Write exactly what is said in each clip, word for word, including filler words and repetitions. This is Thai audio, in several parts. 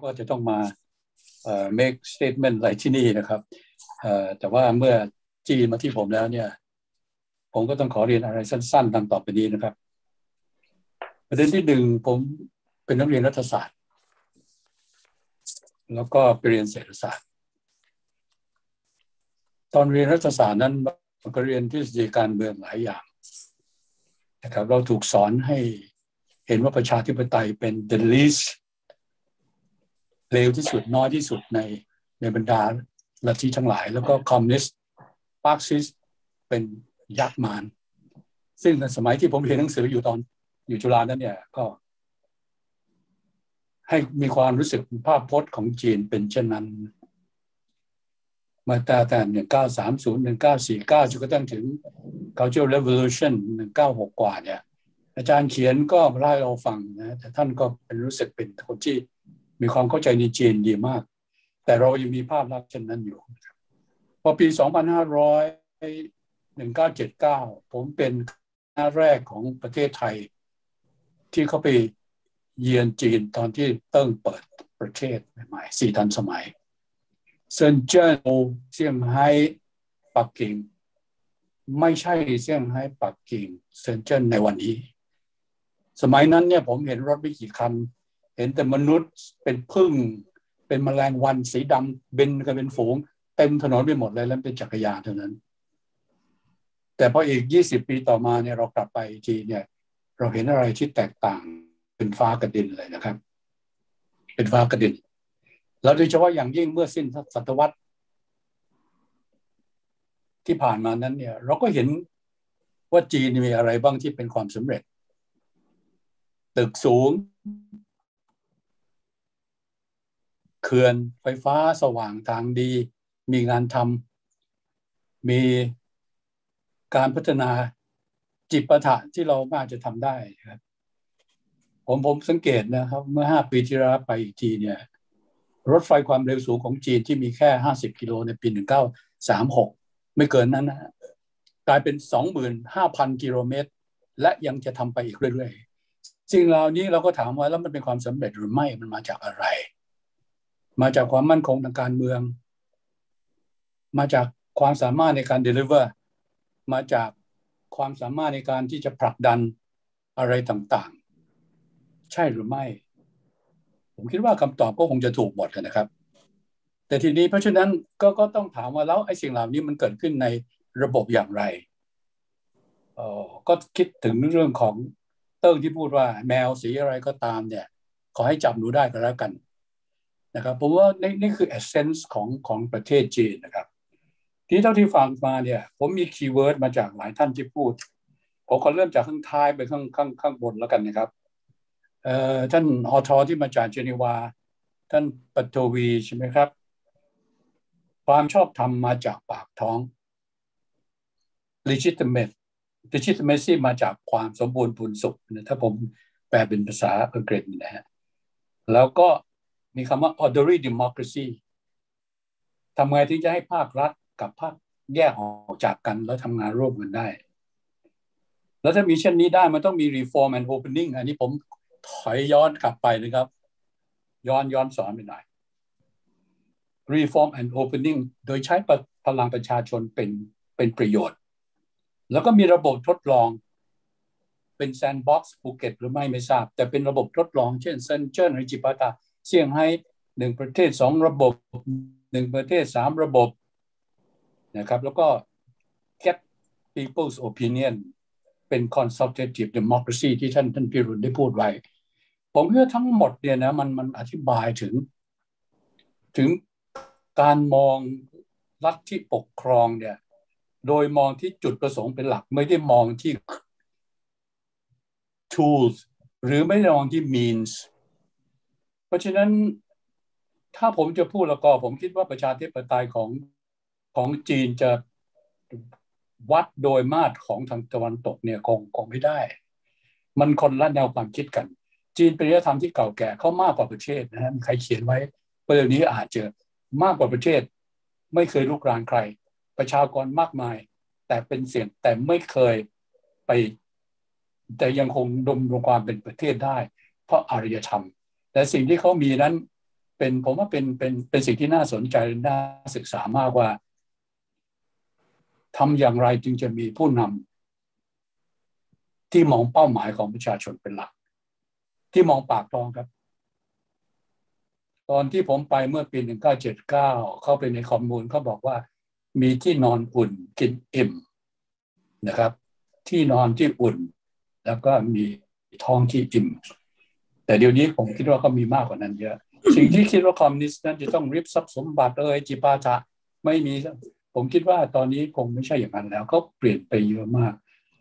ก็จะต้องมาเอ่อ make statement อะไรที่นี่นะครับเอ่อแต่ว่าเมื่อจีนมาที่ผมแล้วเนี่ยผมก็ต้องขอเรียนอะไรสั้นๆดังต่อไปนี้นะครับประเด็นที่หนึ่งผมเป็นนักเรียนรัฐศาสตร์แล้วก็ไปเรียนเศรษฐศาสตร์ตอนเรียนรัฐศาสตร์นั้นเราก็เรียนทฤษฎีการเมืองหลายอย่างนะครับเราถูกสอนให้เห็นว่าประชาธิปไตยเป็น the least เลวที่สุดน้อยที่สุดในในบรรดาลัทธิทั้งหลายแล้วก็คอมมิวนิสต์มาร์กซิสต์เป็นยักษ์มารซึ่งในสมัยที่ผมเรียนหนังสืออยู่ตอนอยู่จุฬานั้นเนี่ยก็ให้มีความรู้สึกภาพพจน์ของจีนเป็นเช่นนั้นมาตั้งแต่หนึ่งเก้าสามศูนย์ หนึ่งเก้าสี่เก้าจนกระทั่งถึง Cultural Revolution หนึ่งเก้าหกกว่าเนี่ยอาจารย์เขียนก็เล่าให้เราฟังนะแต่ท่านก็เป็นรู้สึกเป็นคนที่มีความเข้าใจในจีนดีมากแต่เรายังมีภาพลักษณ์เช่นนั้นอยู่พอปีสองพันห้าร้อยหนึ่งเก้าเจ็ดเก้าผมเป็นคณะแรกของประเทศไทยที่เขาไปเยือนจีนตอนที่เติ้งเปิดประเทศใหม่ๆสี่ทันสมัยเซินเจิ้นเซี่ยงไฮ้ปักกิ่งไม่ใช่เซี่ยงไฮ้ปักกิ่งเซินเจิ้นในวันนี้สมัยนั้นเนี่ยผมเห็นรถไม่กี่คันเห็นแต่มนุษย์เป็นผึ้งเป็นแมลงวันสีดำบินกันเป็นฝูงเต็มถนนไปหมดเลยแล้วเป็นจักรยานเท่านั้นแต่พออีกยี่สิบปีต่อมาเนี่ยเรากลับไปทีเนี่ยเราเห็นอะไรที่แตกต่างเป็นฟ้ากระดินเลยนะครับเป็นฟ้ากระดินแล้วโดยเฉพาะอย่างยิ่งเมื่อสิ้นศตวรรษที่ผ่านมานั้นเนี่ยเราก็เห็นว่าจีนมีอะไรบ้างที่เป็นความสำเร็จตึกสูงเขื่อนไฟฟ้าสว่างทางดีมีงานทำมีการพัฒนาจิปาถะที่เราน่าจะทำได้ครับผมผมสังเกตนะครับเมื่อห้าปีที่แล้วไปอีกทีเนี่ยรถไฟความเร็วสูงของจีนที่มีแค่ห้าสิบกิโลในปีหนึ่งเก้าสามหกไม่เกินนั้นนะกลายเป็น สองหมื่นห้าพัน กิโลเมตรและยังจะทำไปอีกเรื่อยๆสิ่งเหล่านี้เราก็ถามว่าแล้วมันเป็นความสำเร็จหรือไม่มันมาจากอะไรมาจากความมั่นคงทางการเมืองมาจากความสามารถในการ deliver มาจากความสามารถในการที่จะผลักดันอะไรต่างๆใช่หรือไม่ผมคิดว่าคำตอบก็คงจะถูกหมดนะครับแต่ทีนี้เพราะฉะนั้นก็ก็ต้องถามว่าแล้วไอ้สิ่งเหล่านี้มันเกิดขึ้นในระบบอย่างไรเอ่อก็คิดถึงเรื่องของเติ้งที่พูดว่าแมวสีอะไรก็ตามเนี่ยขอให้จับหนูได้ก็แล้วกันนะครับผมว่านี่นี่คือ essence ของของประเทศจีนนะครับที่เท่าที่ฟังมาเนี่ยผมมีคีย์เวิร์ดมาจากหลายท่านที่พูดผมขอเริ่มจากข้างท้ายไปข้างข้างข้างบนแล้วกันนะครับเอ่อท่านอทที่มาจากเจนีวาท่านปัทวีใช่ไหมครับความชอบธรรมมาจากปากท้อง legitimate legitimacy มาจากความสมบูรณ์พูนสุขนะถ้าผมแปลเป็นภาษาอังกฤษนะฮะแล้วก็มีคำว่า orderly democracy ทำไงที่จะให้ภาครัฐกับภาคแยกออกจากกันแล้วทำงานร่วมกันได้แล้วถ้ามีเช่นนี้ได้มันต้องมี reform and opening อันนี้ผมถอยย้อนกลับไปนะครับย้อนย้อนสอนไปหน่อย reform and opening โดยใช้พลังประชาชนเป็นเป็นประโยชน์แล้วก็มีระบบทดลองเป็นแซนด์บ็อกซ์ภูเก็ตหรือไม่ไม่ทราบแต่เป็นระบบทดลองเช่นเซินเจิ้นหรือจิปาถะเซี่ยงไฮ้หนึ่งประเทศสองระบบหนึ่งประเทศสามระบบนะครับแล้วก็ get people's opinion เป็น consultative democracy ที่ท่านท่านพิรุณได้พูดไว้ผมคิดว่าทั้งหมดเนี่ยนะมันมันอธิบายถึงถึงการมองลัทธิปกครองเนี่ยโดยมองที่จุดประสงค์เป็นหลักไม่ได้มองที่ tools หรือไม่ได้มองที่ means เพราะฉะนั้นถ้าผมจะพูดแล้วก็ผมคิดว่าประชาธิปไตยของของจีนจะวัดโดยมาตรของทางตะวันตกเนี่ยคงคงไม่ได้มันคนละแนวความคิดกันจีนเป็นวัฒนธรรมที่เก่าแก่เขามากกว่าประเทศนะฮะใครเขียนไว้ประเด็นนี้อาจจะมากกว่าประเทศไม่เคยลุกรานใครประชากรมากมายแต่เป็นเสียงแต่ไม่เคยไปแต่ยังคงดำรงความเป็นประเทศได้เพราะอารยธรรมแต่สิ่งที่เขามีนั้นเป็นผมว่าเป็นเป็นเป็นสิ่งที่น่าสนใจน่าศึกษามากว่าทำอย่างไรจึงจะมีผู้นำที่มองเป้าหมายของประชาชนเป็นหลักที่มองปากท้องครับตอนที่ผมไปเมื่อปีหนึ่งเก้าเจ็ดเก้าเข้าไปในคอมมูนเขาบอกว่ามีที่นอนอุ่นกินอิ่มนะครับที่นอนที่อุ่นแล้วก็มีท้องที่อิ่มแต่เดี๋ยวนี้ผมคิดว่าเขามีมากกว่านั้นเยอะสิ่งที่คิดว่าคอมมิวนิสต์นั้นจะต้องริบทรัพย์สมบัติเอ่ยจิปาถะไม่มีผมคิดว่าตอนนี้คงไม่ใช่อย่างนั้นแล้วเขาเปลี่ยนไปเยอะมาก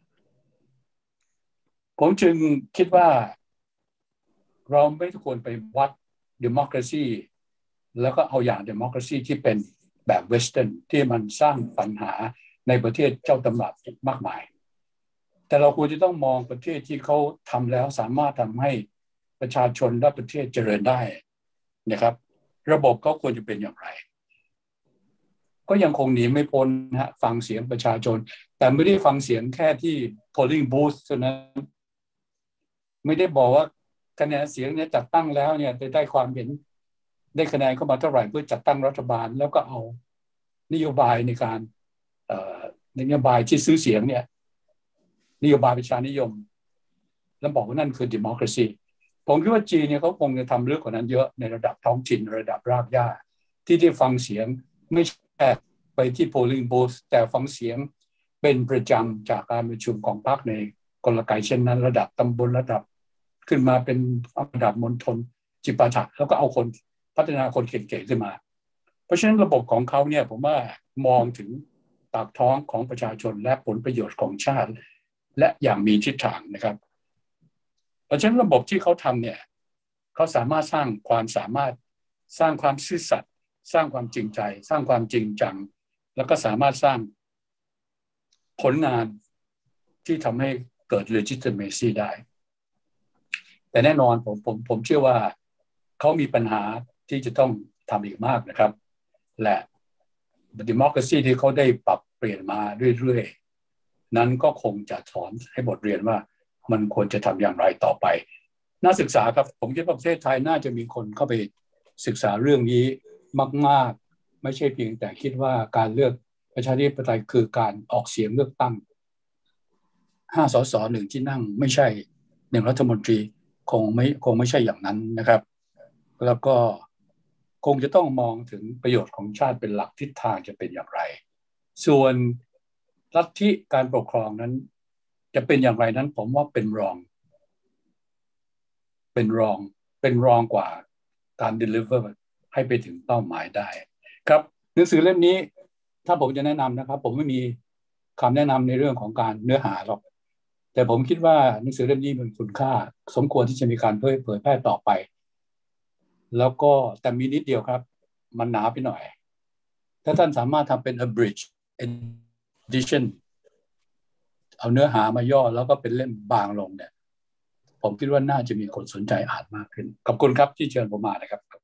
ผมจึงคิดว่าเราไม่ควรไปวัด democracy แล้วก็เอาอย่าง democracy ที่เป็นแบบเวสเทิร์นที่มันสร้างปัญหาในประเทศเจ้าตำรับมากมายแต่เราควรจะต้องมองประเทศที่เขาทำแล้วสามารถทำให้ประชาชนและประเทศเจริญได้นะครับระบบเขาควรจะเป็นอย่างไรก็ยังคงหนีไม่พ้นนะฮะฟังเสียงประชาชนแต่ไม่ได้ฟังเสียงแค่ที่ polling booth เท่านั้นไม่ได้บอกว่าคะแนนเสียงเนี่ยจัดตั้งแล้วเนี่ยจะได้ความเห็นได้คะแนนเข้ามาเท่าไหร่เพื่อจัดตั้งรัฐบาลแล้วก็เอานโยบายในการนโยบายที่ซื้อเสียงเนี่ยนโยบายประชานิยมแล้วบอกว่านั่นคือ democracy ผมคิดว่าจีนเนี่ยเขาคงจะทำเรื่องกว่านั้นเยอะในระดับท้องถิ่นระดับรากหญ้าที่ได้ฟังเสียงไม่ใช่ไปที่ polling booth แต่ฟังเสียงเป็นประจำจากการประชุมของพรรคในกลไกเช่นนั้นระดับตำบลระดับขึ้นมาเป็นระดับมณฑลจิปาถะแล้วก็เอาคนพัฒนาคนเก่งๆขึ้นมาเพราะฉะนั้นระบบของเขาเนี่ยผมว่ามองถึงปากท้องของประชาชนและผลประโยชน์ของชาติและอย่างมีทิศทางนะครับเพราะฉะนั้นระบบที่เขาทำเนี่ยเขาสามารถสร้างความสามารถสร้างความซื่อสัตย์สร้างความจริงใจสร้างความจริงจังแล้วก็สามารถสร้างผลงานที่ทำให้เกิด legitimacy ได้แต่แน่นอนผมผมผมเชื่อว่าเขามีปัญหาที่จะต้องทำอีกมากนะครับและ democracy ที่เขาได้ปรับเปลี่ยนมาเรื่อยๆนั้นก็คงจะสอนให้บทเรียนว่ามันควรจะทำอย่างไรต่อไปน่าศึกษาครับผมคิดว่าประเทศไทยน่าจะมีคนเข้าไปศึกษาเรื่องนี้มากๆไม่ใช่เพียงแต่คิดว่าการเลือกประชาธิปไตยคือการออกเสียงเลือกตั้งห้าสสหนึ่งที่นั่งไม่ใช่หนึ่งรัฐมนตรีคงไม่คงไม่ใช่อย่างนั้นนะครับแล้วก็คงจะต้องมองถึงประโยชน์ของชาติเป็นหลักทิศทางจะเป็นอย่างไรส่วนลัทธิการปกครองนั้นจะเป็นอย่างไรนั้นผมว่าเป็นรองเป็นรองเป็นรองกว่าการ deliver ให้ไปถึงเป้าหมายได้ครับหนังสือเล่มนี้ถ้าผมจะแนะนำนะครับผมไม่มีคำแนะนำในเรื่องของการเนื้อหาหรอกแต่ผมคิดว่าหนังสือเล่มนี้มีคุณค่าสมควรที่จะมีการเผยเผยแพร่ต่อไปแล้วก็แต่มีนิดเดียวครับมันหนาไปหน่อยถ้าท่านสามารถทำเป็น abridged edition เอาเนื้อหามาย่อแล้วก็เป็นเล่มบางลงเนี่ยผมคิดว่าน่าจะมีคนสนใจอ่านมากขึ้นขอบคุณครับที่เชิญผมมานะครับ